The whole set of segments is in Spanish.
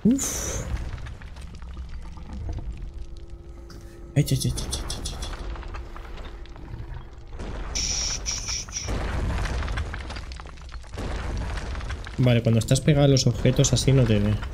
Uf. Vale, cuando estás pegado a los objetos así no te ve.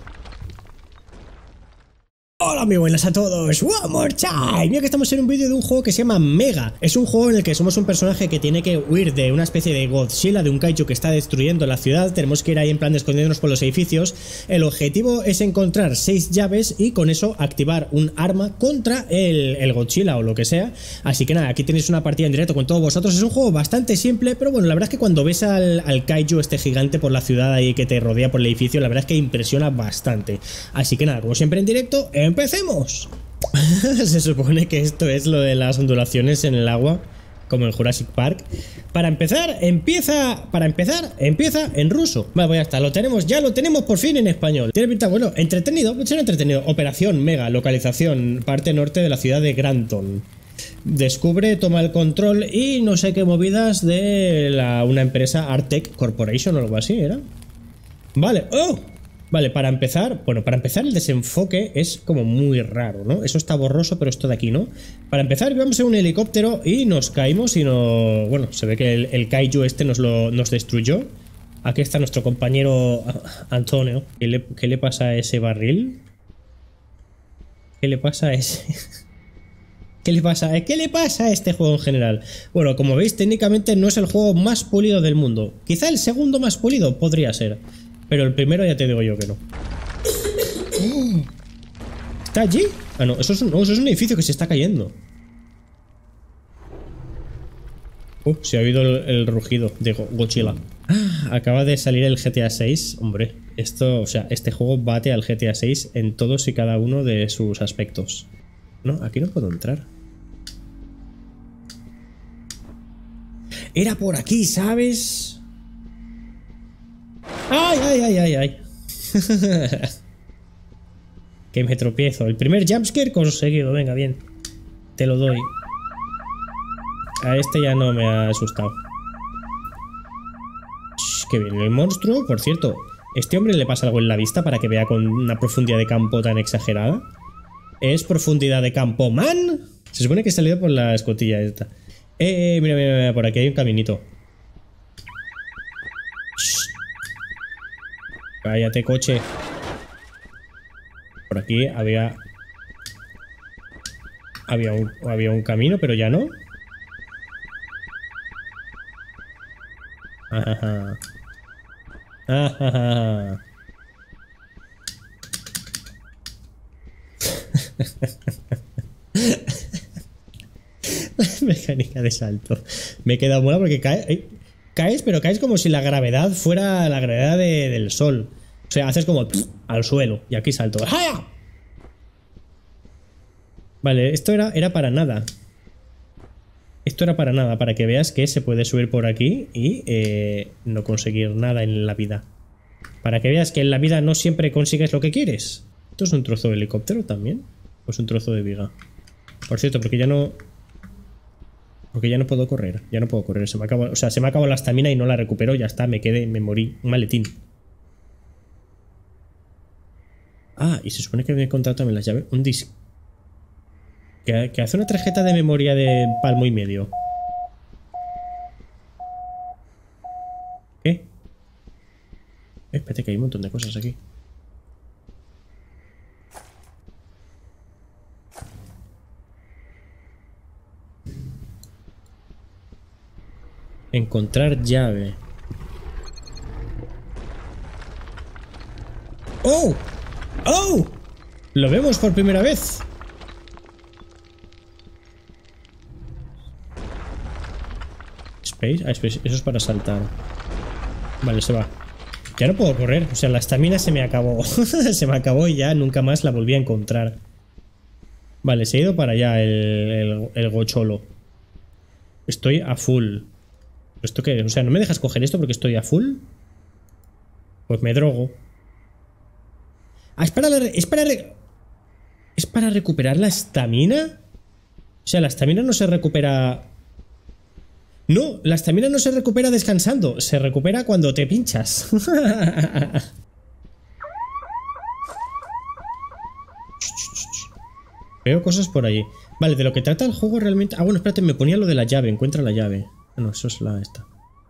Hola, muy buenas a todos, one more time. Mira que estamos en un vídeo de un juego que se llama Mega. Es un juego en el que somos un personaje que tiene que huir de una especie de Godzilla, de un kaiju que está destruyendo la ciudad. Tenemos que ir ahí en plan de escondiéndonos por los edificios. El objetivo es encontrar 6 llaves y con eso activar un arma contra el Godzilla o lo que sea. Así que nada, aquí tenéis una partida en directo con todos vosotros. Es un juego bastante simple, pero bueno, la verdad es que cuando ves al kaiju este gigante por la ciudad ahí que te rodea por el edificio, la verdad es que impresiona bastante. Así que nada, como siempre en directo, ¡empecemos! Se supone que esto es lo de las ondulaciones en el agua, como en Jurassic Park. Para empezar, empieza en ruso. Vale, pues ya está, ya lo tenemos por fin en español. Tiene pinta, bueno, entretenido, mucho entretenido. Operación Mega, localización, parte norte de la ciudad de Granton. Descubre, toma el control y no sé qué movidas de una empresa Artec Corporation o algo así, ¿era? Vale, ¡oh! Vale, para empezar el desenfoque es como muy raro, ¿no? Eso está borroso, pero esto de aquí, ¿no? Para empezar, vamos en un helicóptero y nos caímos y no... Bueno, se ve que el kaiju este nos destruyó. Aquí está nuestro compañero Antonio. ¿Qué le pasa a ese barril? ¿Qué le pasa a ese...? ¿Qué le pasa a este juego en general? Bueno, como veis, técnicamente no es el juego más pulido del mundo. Quizá el segundo más pulido podría ser. Pero el primero ya te digo yo que no. ¿Está allí? Ah, no, eso es un edificio que se está cayendo. Se ha oído el rugido de Godzilla. Acaba de salir el GTA 6. Hombre, esto, o sea, este juego bate al GTA 6 en todos y cada uno de sus aspectos. No, aquí no puedo entrar. Era por aquí, ¿sabes? ¡Ay! Que me tropiezo. El primer jumpscare conseguido. Venga, bien. Te lo doy. A este ya no me ha asustado. Qué bien. El monstruo, por cierto. ¿Este hombre le pasa algo en la vista para que vea con una profundidad de campo tan exagerada? ¿Es profundidad de campo, man? Se supone que he salido por la escotilla esta. Mira, por aquí hay un caminito. Cállate, coche. Por aquí había un camino, pero ya no. Ajá. La mecánica de salto. Me he quedado mola porque caes, pero caes como si la gravedad fuera la gravedad del sol. O sea, haces como al suelo. Y aquí salto. ¡Ah! Vale, esto era para nada. Esto era para nada, para que veas que se puede subir por aquí y no conseguir nada en la vida. Para que veas que en la vida no siempre consigues lo que quieres. ¿Esto es un trozo de helicóptero también? ¿O es un trozo de viga? Por cierto, porque ya no puedo correr. Ya no puedo correr. Se me ha acabado la estamina y no la recupero. Ya está, me morí. Un maletín. Y se supone que me he encontrado también las llaves. Un disco. Que hace una tarjeta de memoria de palmo y medio. ¿Qué? Espérate que hay un montón de cosas aquí. Encontrar llave. ¡Oh! ¡Oh! Lo vemos por primera vez. Space. Space. Eso es para saltar. Vale, se va. Ya no puedo correr. O sea, la estamina se me acabó. Se me acabó y ya nunca más la volví a encontrar. Vale, se ha ido para allá el gocholo. Estoy a full. ¿Esto qué es? O sea, ¿no me dejas coger esto porque estoy a full? Pues me drogo. ¿Es para recuperar la estamina? O sea, la estamina no se recupera... No, la estamina no se recupera descansando. Se recupera cuando te pinchas. Veo cosas por allí. Vale, de lo que trata el juego realmente... Ah, bueno, espérate, me ponía lo de la llave. Encuentra la llave. Ah, no, eso es la esta.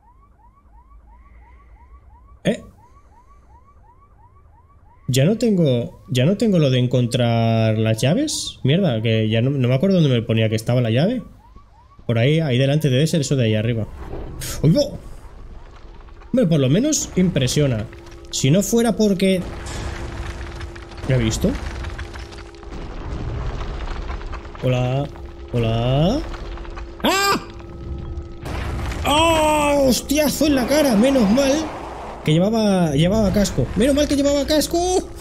Ya no tengo lo de encontrar las llaves. Mierda, que ya no me acuerdo dónde me ponía que estaba la llave. Por ahí delante debe ser eso de ahí arriba. ¡Uy, no! Hombre, por lo menos impresiona. Si no fuera porque... ¿Me ha visto? Hola. Hola. ¡Ah! ¡Oh! ¡Hostiazo en la cara! Menos mal que llevaba casco. ¡Menos mal que llevaba casco!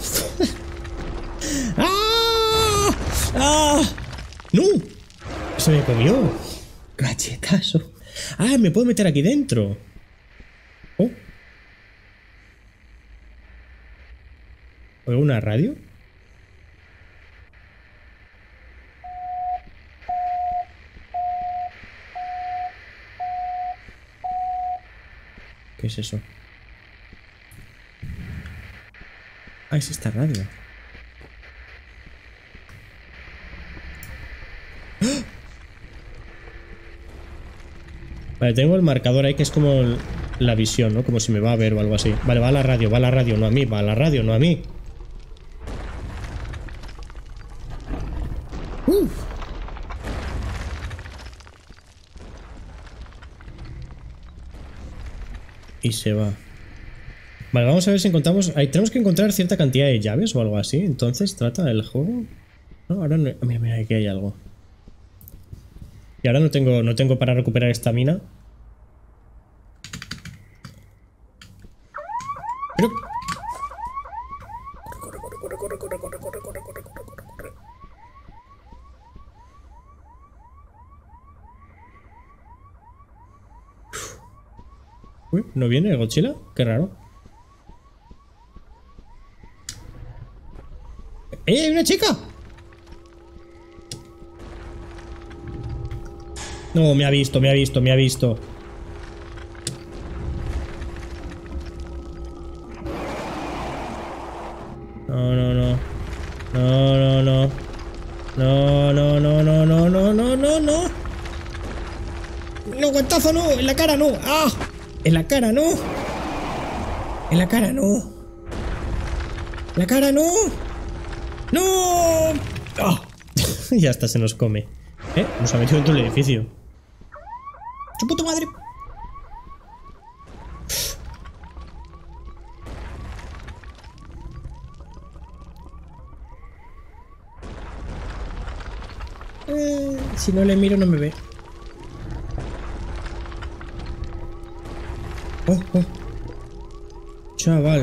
¡Ah! ¡Ah! ¡No! Se me comió. Cachetazo. ¡Ah! Me puedo meter aquí dentro. Oh. ¿Oigo una radio? ¿Qué es eso? Ah, es esta radio. ¡Ah! Vale, tengo el marcador ahí que es como la visión, ¿no? Como si me va a ver o algo así. Vale, va a la radio, no a mí, va a la radio, no a mí. Y se va. Vale, vamos a ver si encontramos... Ahí tenemos que encontrar cierta cantidad de llaves o algo así. Entonces, ¿trata el juego? No, ahora no... Mira, mira, aquí hay algo. Y ahora no tengo para recuperar esta mina. Pero... Corre. Uy, ¿no viene el Godzilla? Qué raro. ¡Eh, hay una chica! No, me ha visto. No. No, guantazo no, en la cara no. ¡Ah! En la cara no. En la cara no. La cara no. ¡No! ¡Ah! Ya hasta se nos come. Nos ha metido dentro del edificio. ¡Su puta madre! Si no le miro no me ve. Oh. Chaval.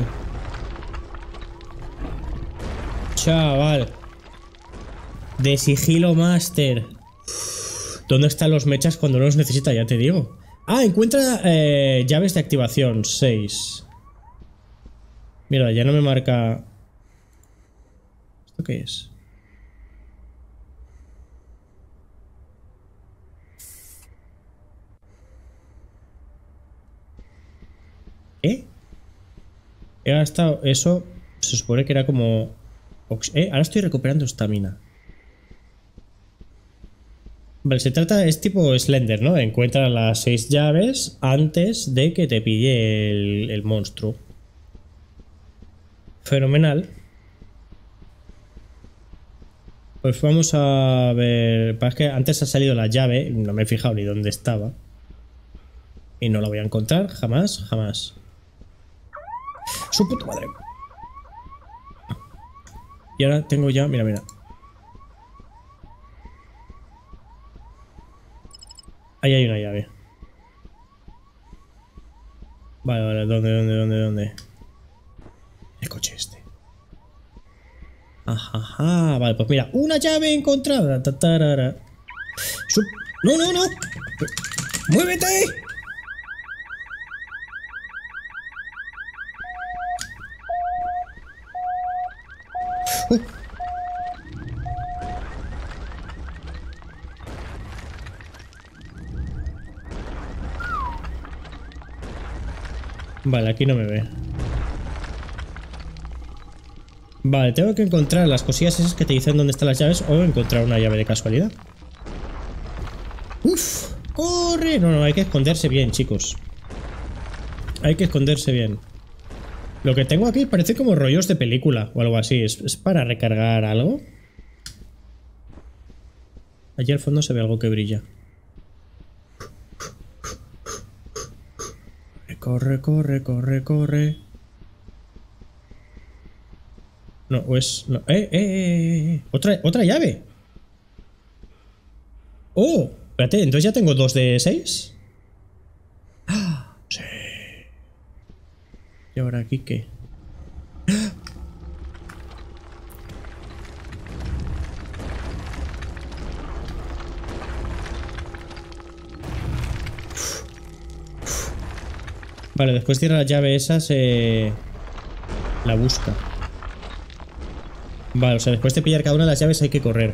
De sigilo master. ¿Dónde están los mechas cuando no los necesita? Ya te digo. Ah, encuentra llaves de activación 6. Mira, ya no me marca... ¿Esto qué es? He gastado eso. Se supone que era como... ahora estoy recuperando estamina. Vale, es tipo Slender, ¿no? Encuentra las 6 llaves antes de que te pille el monstruo. Fenomenal. Pues vamos a ver... Es que antes ha salido la llave, no me he fijado ni dónde estaba. Y no la voy a encontrar, jamás. ¡Su puta madre! Y ahora tengo ya... Mira. Ahí hay una llave. Vale. ¿Dónde? El coche este. Ajá. Vale, pues mira. ¡Una llave encontrada! ¡No! ¡Muévete! Vale, aquí no me ve. Vale, tengo que encontrar las cosillas esas que te dicen dónde están las llaves o encontrar una llave de casualidad. ¡Uf! ¡Corre! No, hay que esconderse bien, chicos. Hay que esconderse bien. Lo que tengo aquí parece como rollos de película o algo así. ¿Es para recargar algo? Allí al fondo se ve algo que brilla. Corre, corre, corre, corre. No, o es... No. ¿Otra llave? ¡Oh! Espérate, entonces ya tengo 2 de 6. ¡Ah! Sí. ¿Y ahora aquí qué? ¡Ah! Vale, después tirar la llave esa se... la busca. Vale, o sea, después de pillar cada una de las llaves hay que correr.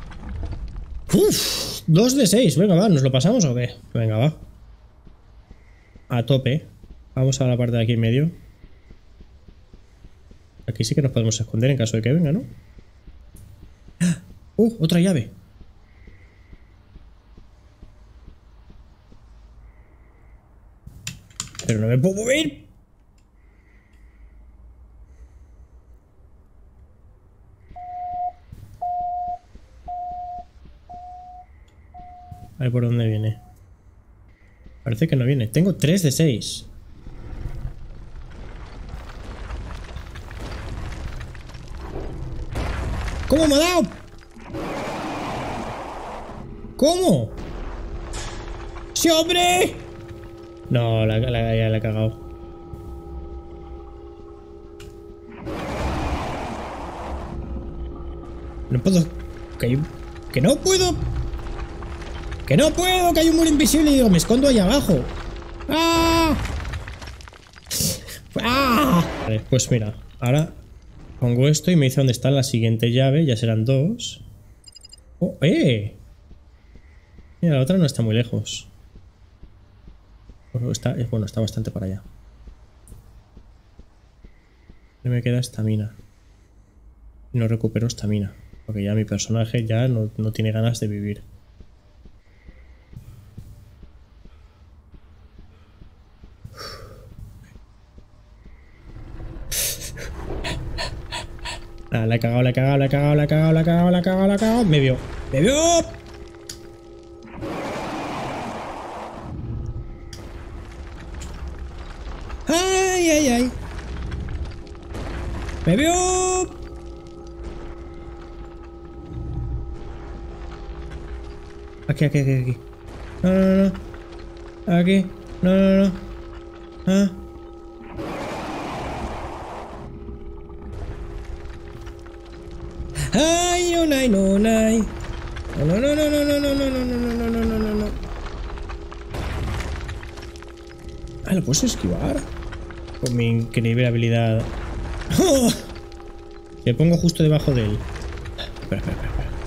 ¡Uf! 2 de 6. Venga, va, ¿nos lo pasamos o qué? Venga, va. A tope. Vamos a la parte de aquí en medio. Aquí sí que nos podemos esconder en caso de que venga, ¿no? Otra llave. Pero no me puedo mover. A ver por dónde viene. Parece que no viene. Tengo 3 de 6. ¿Cómo me ha dado? ¿Cómo? ¡Sí, hombre! No, ya la he cagado. No puedo... Que no puedo... ¡Que no puedo! ¡Que hay un muro invisible! Y digo, me escondo ahí abajo. ¡Ah! ¡Ah! Vale, pues mira, ahora pongo esto y me dice dónde está la siguiente llave. Ya serán 2. ¡Oh, eh! Mira, la otra no está muy lejos. Bueno, está bastante para allá. No me queda estamina. No recupero estamina. Porque ya mi personaje ya no tiene ganas de vivir. Ah, la he cagado, la he cagado, la he cagado, la he cagado, la he cagado, la he cagado, la he cagado. Me vio. ¡Me vio! ¡Ay, ay, ay! ¡Me vio! Aquí, aquí, aquí, aquí. No, no, no. Aquí. No, no, no. Ah. Ay, no, no, no, no. No, no, no, no, no, no, no, no, no, no, no, no, no, no. Ah, ¿lo puedes esquivar? Con mi increíble habilidad. ¡Oh! Me pongo justo debajo de él. Espera, espera,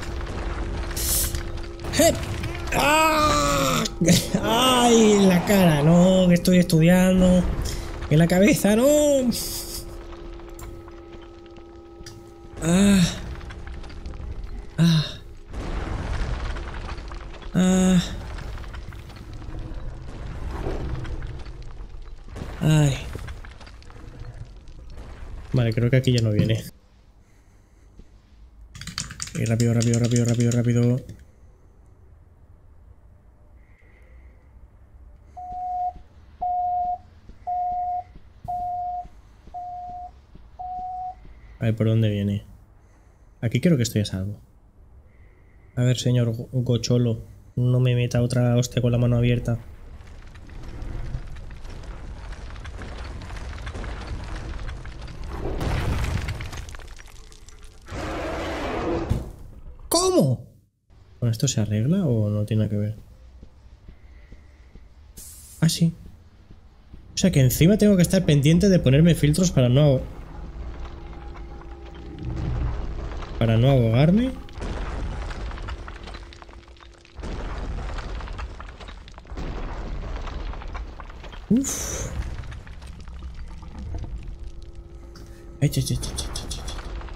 espera. ¡Ah! ¡Ay! En la cara, no, que estoy estudiando. En la cabeza, no. ¡Ah! ¡Ah! ¡Ah! ¡Ay! Vale, creo que aquí ya no viene. Y rápido, rápido, rápido, rápido, rápido. A ver por dónde viene. Aquí creo que estoy a salvo. A ver, señor Gocholo, no me meta otra hostia con la mano abierta. ¿Cómo? ¿Con esto se arregla o no tiene nada que ver? Ah, sí. O sea que encima tengo que estar pendiente de ponerme filtros para no ahogarme. Uf.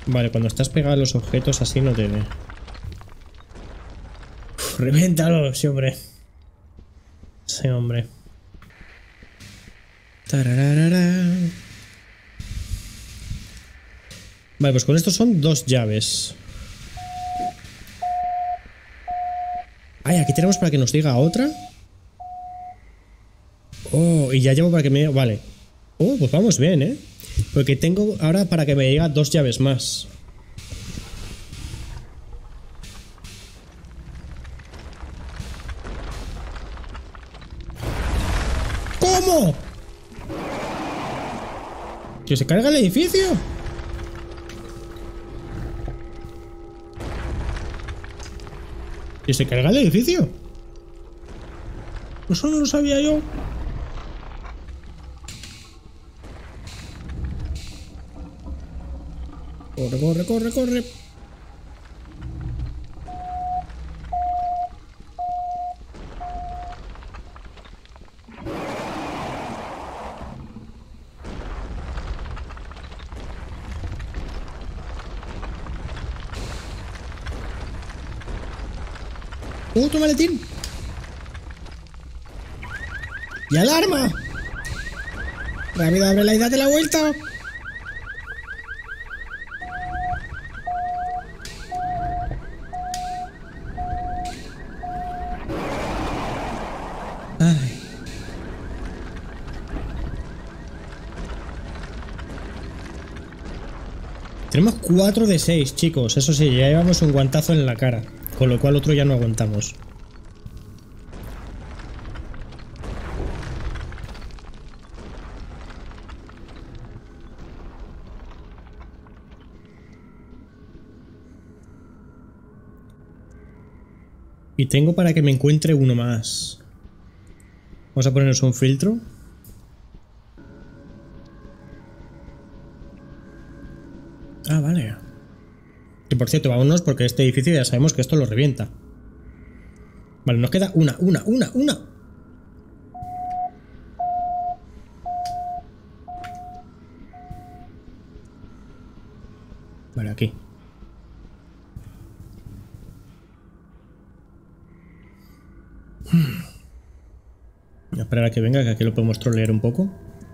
Vale, cuando estás pegado a los objetos así no te ve. Reviéntalo, sí, hombre. Sí, hombre. Tarararara. Vale, pues con estos son 2 llaves. Ay, aquí tenemos para que nos diga otra. Oh, y ya llevo para que me... Vale. Oh, pues vamos bien, ¿eh? Porque tengo ahora para que me diga 2 llaves más. ¿Cómo? ¿Que se carga el edificio? ¿Que se carga el edificio? Eso no lo sabía yo. Corre, corre, corre, corre. ¡Otro maletín! ¡Y alarma! ¡Rápido, abre y date la vuelta! Ay. Tenemos 4 de 6, chicos. Eso sí, ya llevamos un guantazo en la cara. Con lo cual otro ya no aguantamos. Y tengo para que me encuentre uno más. Vamos a ponernos un filtro. Ah, vale. Y por cierto, vámonos porque este edificio ya sabemos que esto lo revienta. Vale, nos queda una. Vale, aquí. Voy a esperar a que venga, que aquí lo podemos trolear un poco.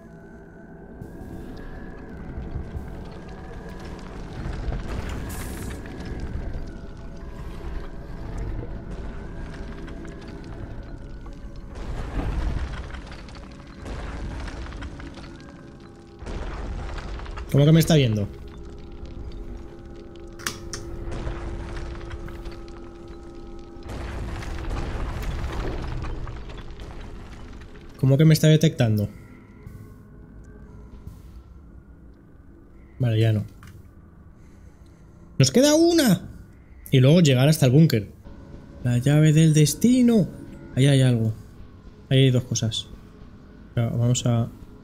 ¿Cómo que me está viendo? ¿Cómo que me está detectando? Vale, ya no. ¡Nos queda una! Y luego llegar hasta el búnker. La llave del destino. Ahí hay algo. Ahí hay 2 cosas. Vamos a...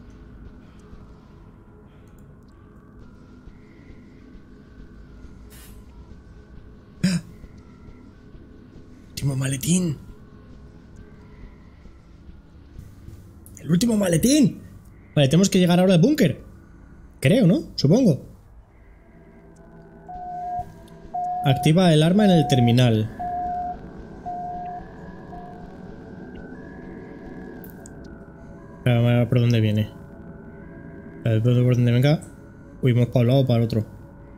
¡Ah! Último maletín. ¡El último maletín! Vale, tenemos que llegar ahora al búnker. Creo, ¿no? Supongo. Activa el arma en el terminal. A ver por dónde viene. A ver por dónde venga. Huimos para un lado o para el otro.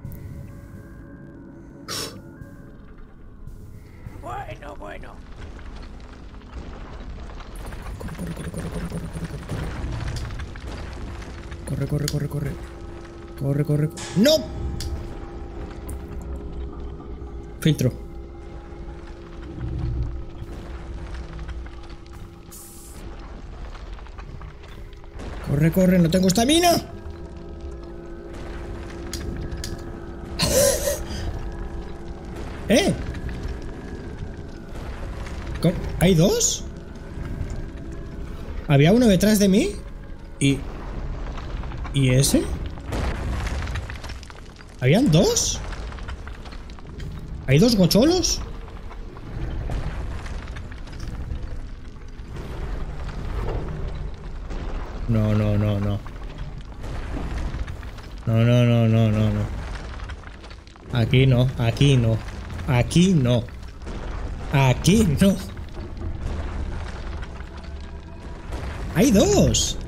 Bueno. Corre. ¡No! Filtro. Corre, no tengo estamina. ¿Eh? ¿Hay 2? Había uno detrás de mí. ¿Y ese? ¿Habían 2? ¿Hay 2 gocholos? No. Aquí no, aquí no. Aquí no. Aquí no. ¡Hay dos!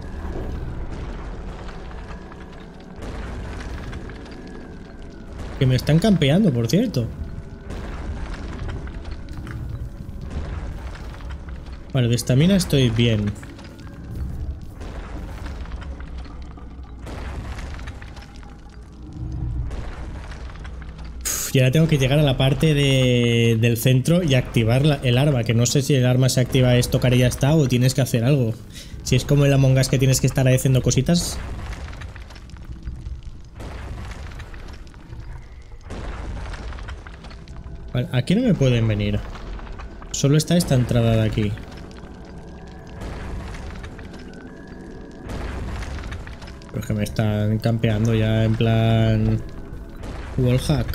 Que me están campeando, por cierto. Vale, de estamina estoy bien. Y ahora tengo que llegar a la parte del centro y activar el arma, que no sé si el arma se activa es tocar y ya está o tienes que hacer algo. Si es como el Among Us que tienes que estar ahí haciendo cositas. Vale, aquí no me pueden venir. Solo está esta entrada de aquí. Pero es que me están campeando ya en plan... wallhack.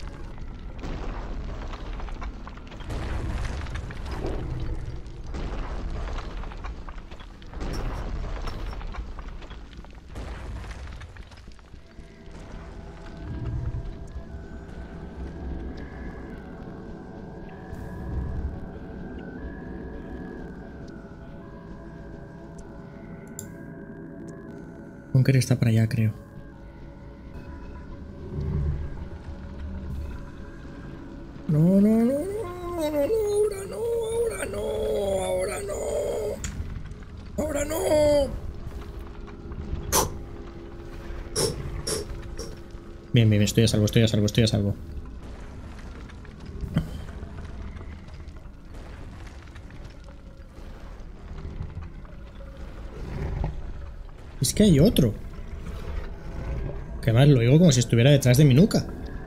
Bunker está para allá, creo. No, no, no, no, no, no, ahora no, ahora no, ahora no. Ahora no. Bien, bien, estoy a salvo, estoy a salvo, estoy a salvo. Es que hay otro. Que más lo digo como si estuviera detrás de mi nuca.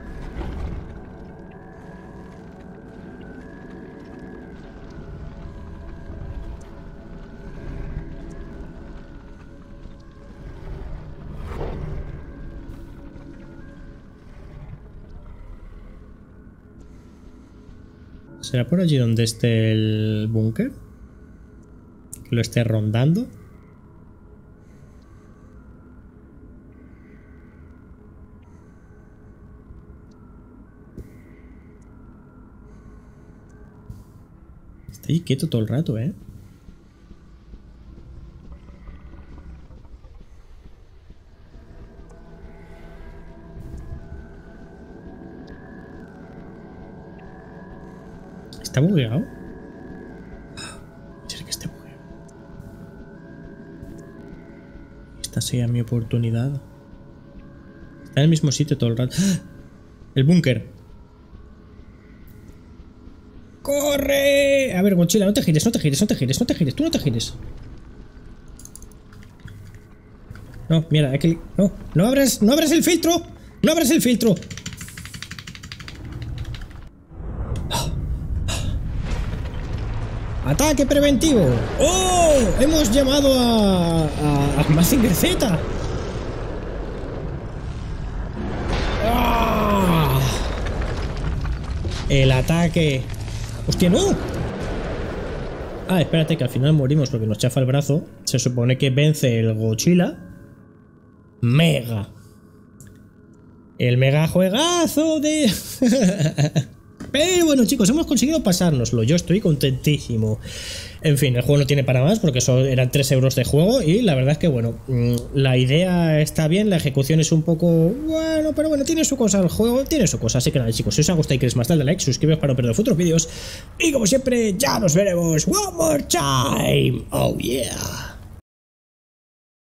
¿Será por allí donde esté el búnker? Que lo esté rondando. Está ahí quieto todo el rato, ¿eh? ¿Está bugueado? Puede ser que esté bugueado. Esta sea mi oportunidad. Está en el mismo sitio todo el rato. ¡Ah! El búnker. ¡Corre! A ver, mochila, no te gires, no te gires, no te gires, no te gires, tú no te gires. No, mira, aquí... No, no abras el filtro. No abras el filtro. ¡Ataque preventivo! ¡Oh! Hemos llamado a Mazinger Z. ¡Ah! El ataque. ¡Hostia, no! Ah, espérate, que al final morimos porque nos chafa el brazo. Se supone que vence el Godzilla Mega. El mega juegazo de... Pero bueno, chicos, hemos conseguido pasárnoslo. Yo estoy contentísimo. En fin, el juego no tiene para más porque eran 3 euros de juego. Y la verdad es que, bueno, la idea está bien. La ejecución es un poco... Bueno, pero bueno, tiene su cosa el juego. Tiene su cosa. Así que nada, chicos, si os ha gustado y queréis más, dadle like, suscribiros para no perder futuros vídeos. Y como siempre, ya nos veremos. One more time. Oh yeah.